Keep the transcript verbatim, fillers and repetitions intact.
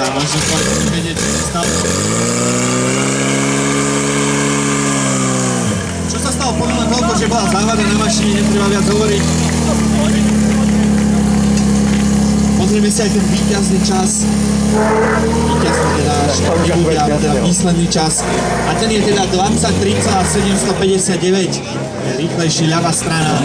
možno chcem vedieť, čo sa stalo. Čo sa stalo? Poviem len toľko, že bola závada na mašine, netreba viac hovoriť. Pozrieme si aj ten víťazný čas. Víťazný teda nebude, ale teda výsledný čas. A ten je teda dvadsaťtri celá sedemstopäťdesiatdeväť. Rýchlejší ľavá strana.